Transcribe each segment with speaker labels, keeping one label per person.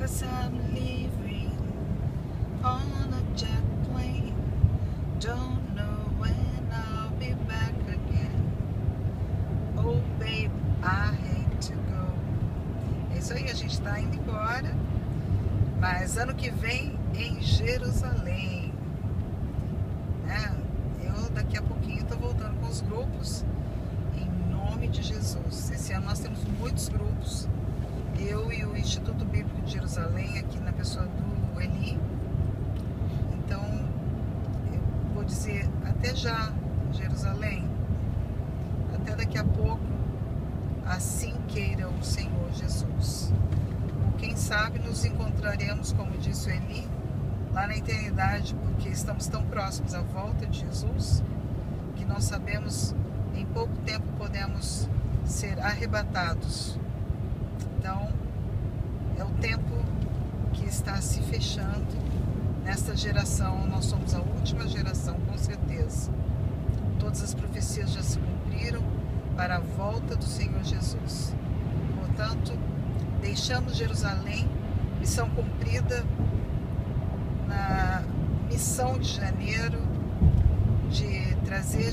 Speaker 1: 'cause I'm leaving on a jet plane. Don't know when I'll be back again. Oh babe, I hate to go. É isso aí, a gente tá indo embora, mas ano que vem em Jerusalém, né? Eu daqui a pouquinho tô voltando com os grupos, em nome de Jesus. Esse ano nós temos muitos grupos, eu e o Instituto Bíblico de Jerusalém, aqui na pessoa do Eli. Então eu vou dizer até já, Jerusalém, até daqui a pouco, assim queira o Senhor Jesus. Quem sabe nos encontraremos, como disse o Eli, lá na eternidade, porque estamos tão próximos à volta de Jesus, que nós sabemos em pouco tempo podemos ser arrebatados. Então, é o tempo que está se fechando nesta geração. Nós somos a última geração, com certeza. Todas as profecias já se cumpriram para a volta do Senhor Jesus. Portanto, deixamos Jerusalém, missão cumprida, na missão de janeiro, de trazer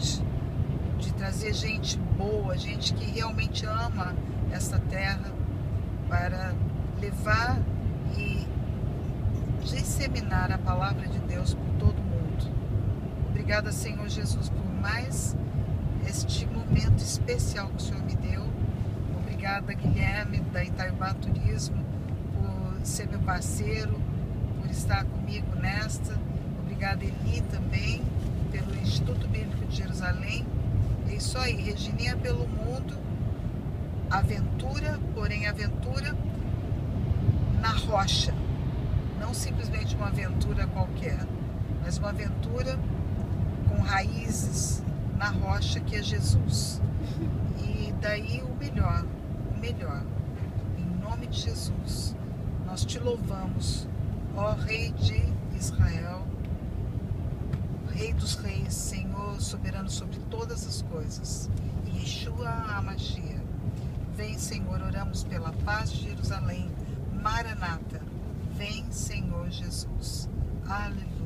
Speaker 1: gente boa, gente que realmente ama essa terra, para levar e disseminar a palavra de Deus por todo mundo. Obrigada, Senhor Jesus, por mais este momento especial que o Senhor me deu. Obrigada, Guilherme, da Itaiobá Turismo, por ser meu parceiro, por estar comigo nesta. Obrigada, Eli, também, pelo Instituto Bíblico de Jerusalém. É isso aí, Regininha pelo mundo, aventura, porém aventura na rocha. Não simplesmente uma aventura qualquer, mas uma aventura com raízes na rocha, que é Jesus. E daí o melhor. Em nome de Jesus, nós te louvamos, ó Rei de Israel, Rei dos Reis, Senhor soberano sobre todas as coisas, Yeshua HaMashiach. Vem, Senhor, oramos pela paz de Jerusalém. Maranata, vem, Senhor Jesus. Aleluia.